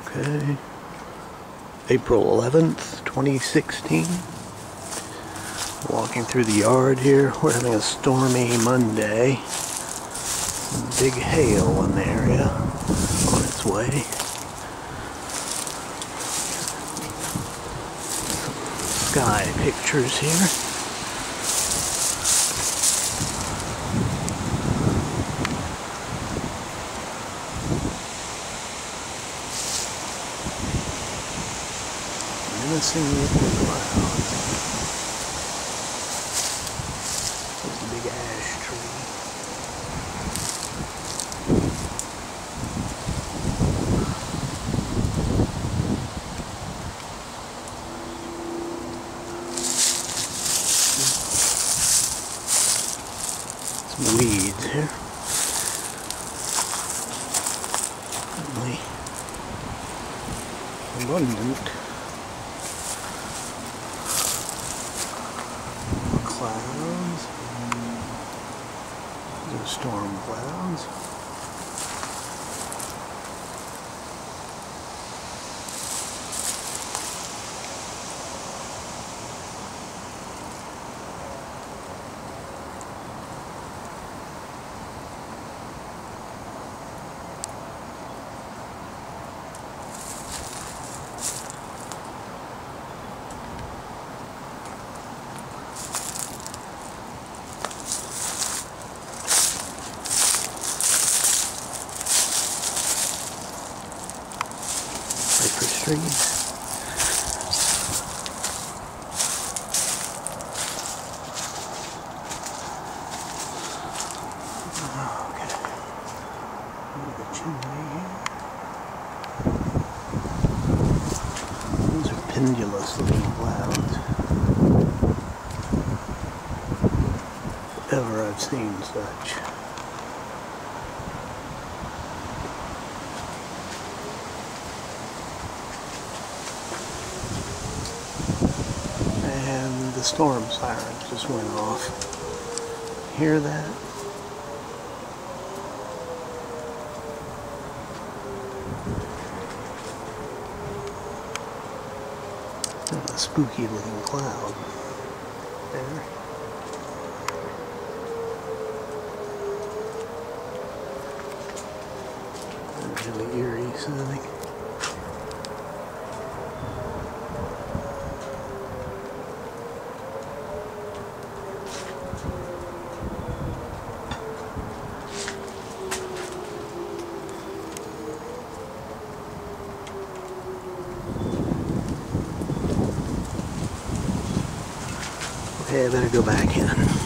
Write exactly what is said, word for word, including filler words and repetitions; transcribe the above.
Okay, April eleventh, twenty sixteen. Walking through the yard here. We're having a stormy Monday. Some big hail in the area on its way. Some sky pictures here. Menacing looking clouds. There's a big ash tree. Some weeds here. Certainly abundant. Clouds. These are storm clouds. Cypress trees. Okay. The chimney here. Those are pendulous looking clouds. If ever I've seen such. And the storm siren just went off. Hear that? Oh, a spooky looking cloud there. Really eerie sounding. Okay, I better go back in.